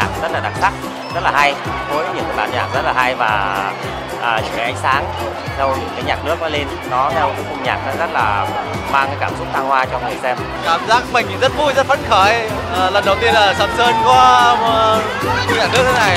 nhạc rất là đặc sắc, rất là hay, với những cái bản nhạc rất là hay và những cái ánh sáng theo những cái nhạc nước nó lên, nó theo cái khung nhạc nó rất là mang cái cảm xúc thăng hoa cho người xem. Cảm giác mình rất vui, rất phấn khởi. Lần đầu tiên là Sầm Sơn có khung nhạc nước thế này.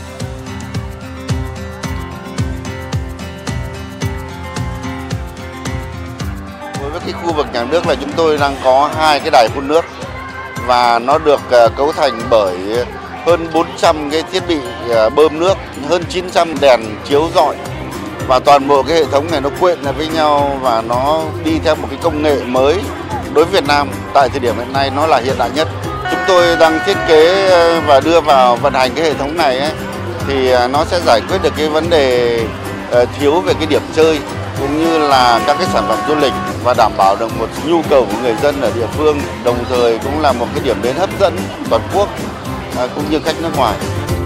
Đối với cái khu vực nhạc nước là chúng tôi đang có 2 cái đài phun nước và nó được cấu thành bởi hơn 400 cái thiết bị bơm nước, hơn 900 đèn chiếu rọi và toàn bộ cái hệ thống này nó quyện lại với nhau và nó đi theo một cái công nghệ mới đối với Việt Nam tại thời điểm hiện nay nó là hiện đại nhất. Chúng tôi đang thiết kế và đưa vào vận hành cái hệ thống này ấy, thì nó sẽ giải quyết được cái vấn đề thiếu về cái điểm chơi cũng như là các cái sản phẩm du lịch và đảm bảo được một nhu cầu của người dân ở địa phương, đồng thời cũng là một cái điểm đến hấp dẫn toàn quốc cũng như khách nước ngoài.